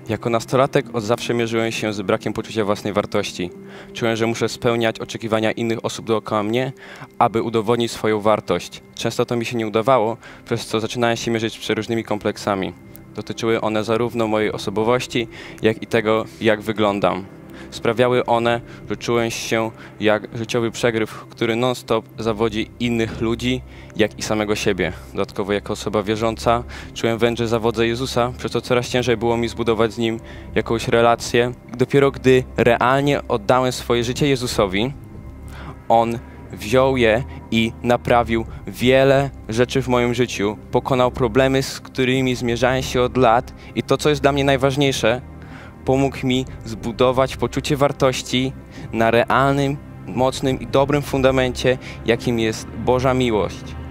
Jako nastolatek od zawsze mierzyłem się z brakiem poczucia własnej wartości. Czułem, że muszę spełniać oczekiwania innych osób dookoła mnie, aby udowodnić swoją wartość. Często to mi się nie udawało, przez co zaczynałem się mierzyć z przeróżnymi kompleksami. Dotyczyły one zarówno mojej osobowości, jak i tego, jak wyglądam. Sprawiały one, że czułem się jak życiowy przegryw, który non-stop zawodzi innych ludzi, jak i samego siebie. Dodatkowo jako osoba wierząca czułem wręcz, że zawodzę Jezusa, przez co coraz ciężej było mi zbudować z Nim jakąś relację. Dopiero gdy realnie oddałem swoje życie Jezusowi, On wziął je i naprawił wiele rzeczy w moim życiu, pokonał problemy, z którymi zmierzałem się od lat i to, co jest dla mnie najważniejsze, pomógł mi zbudować poczucie wartości na realnym, mocnym i dobrym fundamencie, jakim jest Boża miłość.